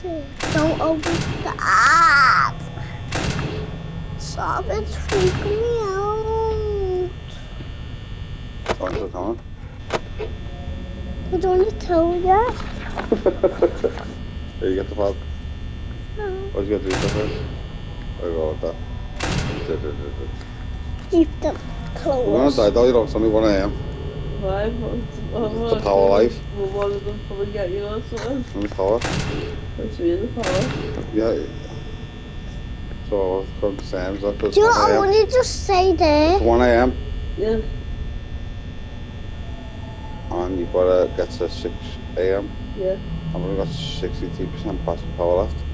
Don't open the app. Stop, it's freaking me out. Thanks for coming. I don't want to tell you. There you get the pad. No. What you got to do first? I go with that. Keep them closed. We're gonna die though, you know, it's only 1 AM. Why? It's the power life. Well, one of them come and get you or something. And the power. What's the power? Yeah. So it's come the same, so it's Do you 1 know, I AM. want to just say there. It's 1 AM. Yeah. And you've got to get to 6 AM. Yeah. I've only got 63% battery power left.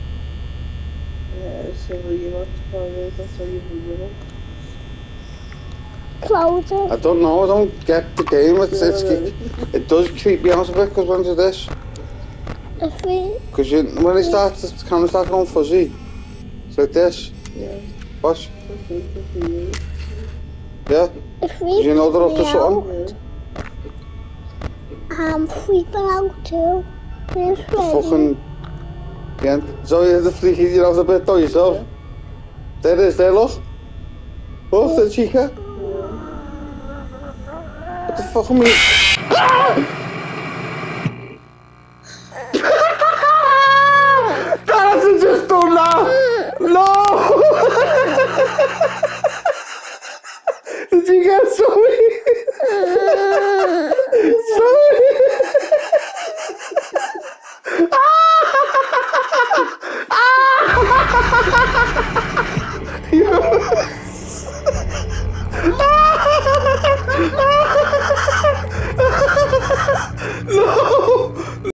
Yeah, so you want to call it, that's how you do it. Close it. I don't know, I don't get the game. It does creep me out a bit because when it's this. If we... Because when it starts, the camera starts going fuzzy. It's like this. Yeah. Watch. Okay, for you. Yeah? If we... You know they're up to something? Yeah. I'm freaking out too. Where's Freddy? Fucking... Yeah. So you have the flea, you have the bit though yourself. Yeah. There it is, there, look. Look, the chica. Yeah. What the fuck am I...